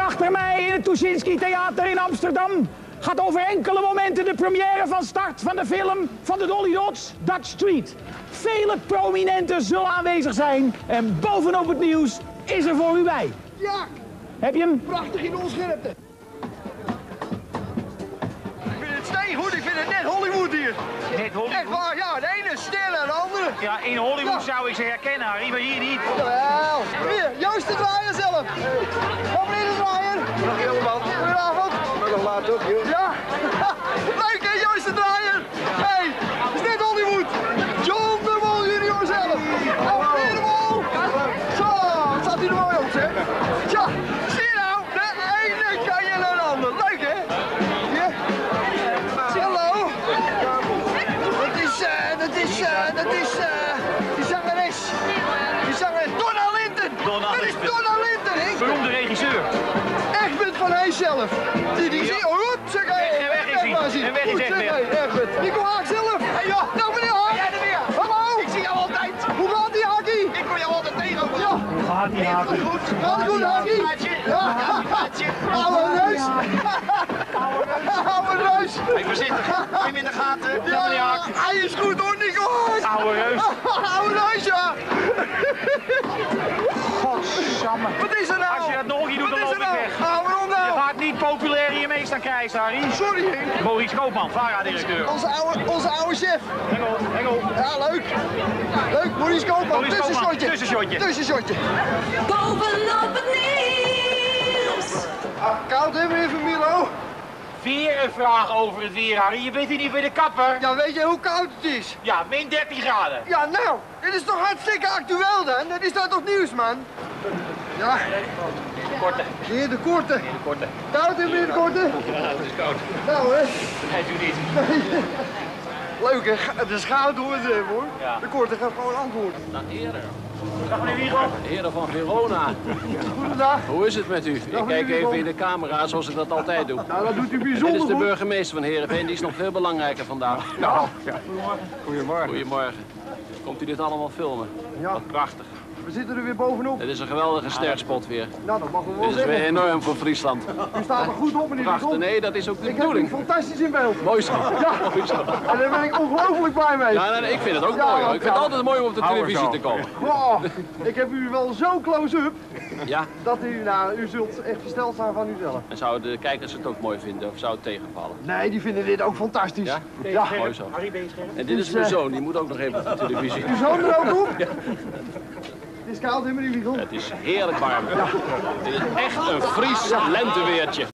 achter mij in het Tuschinski Theater in Amsterdam gaat over enkele momenten de première van start van de film van de Dolly Dots, Dutch Street. Vele prominenten zullen aanwezig zijn en bovenop het nieuws is er voor u bij. Ja! Heb je hem? Prachtig in onscherpte. Ik vind het steengoed, ik vind het net Hollywood hier. Net Hollywood? Echt waar, ja, de ene is stil en de andere. Ja, in Hollywood zou ik ze herkennen, Harry, maar hier niet. Jawel. Hier, Joost de Draaier zelf. Kom meneer de Draaier. Dag jongeman. Goedenavond. Maar nog laat ook, joh. Ja. Leuk hè, Joost de Draaier. Hé, hey, is net Hollywood. John de Mol junior zelf. Oh, meneer de Mol. Zo, wat staat hij er mooi op, zeg. Tja, zie je nou, de ene kan je naar de ander. Leuk hè. Hier. Hallo. Dat is die zangeres. Die zangeres, Donna Linton. Dat is Donna Linton, hè? Beroemde regisseur. Egbert van Hees zelf. Die zie oh, goed, zeg hij. En weg is hij. En weg is Egbert. Nico Haak zelf. Hey, ja. Nou, meneer Haak. Jij er weer. Hallo. Ik zie jou altijd. Hoe gaat die, Haakie? Ik kom jou altijd tegen. Ja. Hoe gaat die, Haakie? Gaat het goed, Haakie? Ja. Oude reus. Oude reus. Even zitten. Neem hem in de gaten. Ja, hij is goed hoor, Nico Haak. Oude reus. Oude reus, ja. Godsamme. Wat is er nou? Als je dat nog een keer doet, dan loop ik weg. Nou, waarom nou? Je gaat niet populair in je meest aan krijgen, Harry. Sorry, Henk. Maurice Koopman, VARA-directeur. Onze oude chef. Engel. Ja, leuk. Leuk, Maurice Koopman. Maurice Koopman, Tussenshotje. tussenshotje. Bovenop het nieuws. Koud hè, meneer Van Milo? Weer een vraag over het weer, Harry. Je bent hier niet bij de kapper. Ja, weet je hoe koud het is? Ja, min 13 graden. Ja, nou, dit is toch hartstikke actueel dan? Dat is dat toch nieuws, man? Ja, Korte. meneer de Korte. De korte. Koud hè, meneer de Korte? Ja, het is koud. Nou, hè. Vergeet u niet. Leuk, hè? Het is goud hoor, hoor. Ja. De Korte gaat gewoon antwoorden. Dag heren. Dag meneer Wiegel. Heren van Verona. Goedendag. Hoe is het met u? Ik kijk even in de camera zoals ik dat altijd doe. Nou, dat doet u Dit bijzonder is de goed. burgemeester van Heerenveen, die is nog veel belangrijker vandaag. Ja. Goedemorgen. Goedemorgen. Komt u dit allemaal filmen? Ja. Wat prachtig. We zitten er weer bovenop. Het is een geweldige sterspot weer. Nou, dat mag we wel Dit is weer zeggen. enorm voor Friesland. U staat er goed op, meneer de Prachtig. Korte. Nee, dat is ook de Ik heb u bedoeling. fantastisch in beeld. Mooi zo. Ja. Mooi zo. En daar ben ik ongelooflijk blij mee. Ja, nee, ik vind het ook Ja, mooi hoor. Ik vind ja. het altijd mooi om op de televisie te komen. Oh, ik heb u wel zo close-up Ja, dat u zult echt versteld zijn van uzelf. en zouden de kijkers het ook mooi vinden of zou het tegenvallen? Nee, die vinden dit ook fantastisch. Ja? Ja. Mooi zo. Harry, ben je scherp? En dit is mijn zoon, die moet ook nog even op de televisie. Uw zoon er ook op? Het is koud, hè, meneer Wiegel? Het is heerlijk warm. Dit is echt een Fries lenteweertje.